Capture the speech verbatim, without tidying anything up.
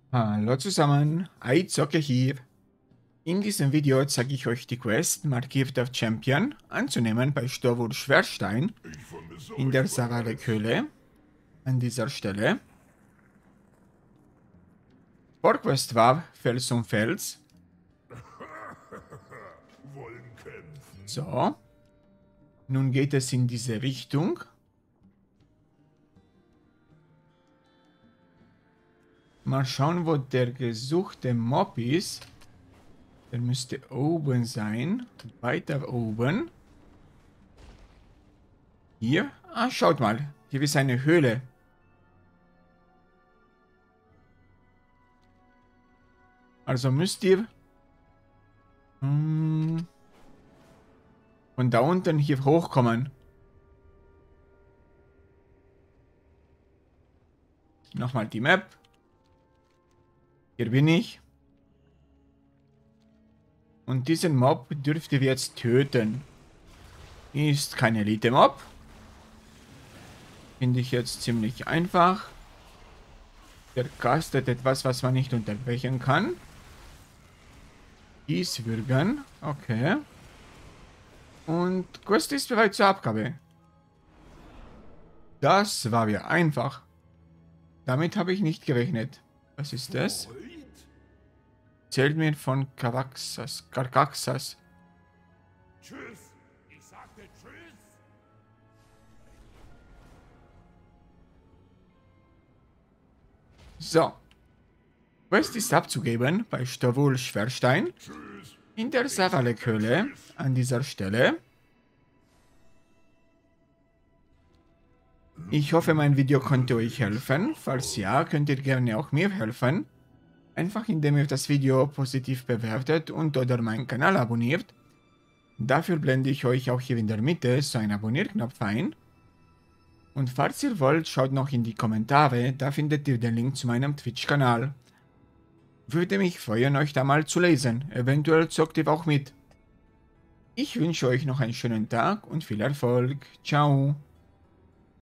Hallo zusammen, iZocke hier. In diesem Video zeige ich euch die Quest, markierter Champion, anzunehmen bei Storwur Schwerstein in der Savalek-Höhle. An dieser Stelle. Vorquest war Fels um Fels. So. Nun geht es in diese Richtung. Mal schauen, wo der gesuchte Mob ist. Der müsste oben sein. Weiter oben. Hier. Ah, schaut mal. Hier ist eine Höhle. Also müsst ihr hm, von da unten hier hochkommen. Nochmal die Map. Hier bin ich. Und diesen Mob dürft ihr jetzt töten. Ist kein Elite-Mob. Finde ich jetzt ziemlich einfach. Der castet etwas, was man nicht unterbrechen kann. Gießwürgen. Okay. Und Quest ist bereit zur Abgabe. Das war ja einfach. Damit habe ich nicht gerechnet. Was ist das? Zählt mir von Caraxas. Carcaxas. Tschüss. Ich sagte tschüss. So. Quest ist abzugeben bei Storwur Schwerstein in der Savalek-Höhle an dieser Stelle. Ich hoffe, mein Video konnte euch helfen. Falls ja, könnt ihr gerne auch mir helfen. Einfach indem ihr das Video positiv bewertet und oder meinen Kanal abonniert. Dafür blende ich euch auch hier in der Mitte so einen Abonnierknopf ein. Und falls ihr wollt, schaut noch in die Kommentare, da findet ihr den Link zu meinem Twitch-Kanal. Würde mich freuen, euch da mal zu lesen, eventuell zockt ihr auch mit. Ich wünsche euch noch einen schönen Tag und viel Erfolg. Ciao.